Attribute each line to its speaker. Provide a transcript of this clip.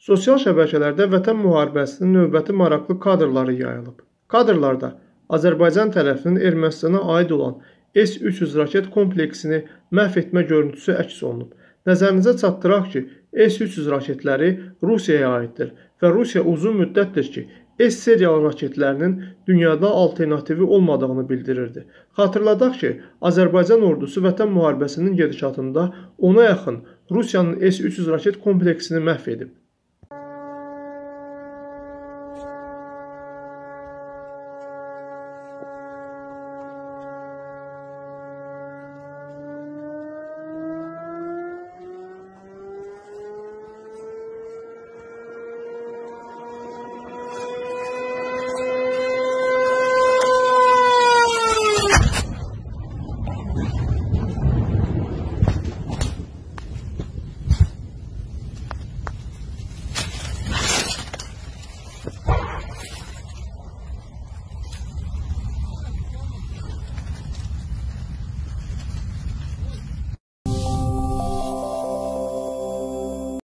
Speaker 1: Sosial şəbəkələrdə Vətən müharibəsinin növbəti maraqlı kadrları yayılıb. Kadrlarda Azərbaycan tərəfinin Ermənistana aid olan S-300 raket kompleksini məhv etmə görüntüsü əks olunub. Nəzərinizə çatdıraq ki, S-300 raketləri Rusiyaya aiddir və Rusiya uzun müddətdir ki, S-seriyalı raketlərinin dünyada alternativi olmadığını bildirirdi. Xatırladaq ki, Azərbaycan ordusu Vətən müharibəsinin gedişatında ona yaxın Rusiyanın S-300 raket kompleksini məhv edib.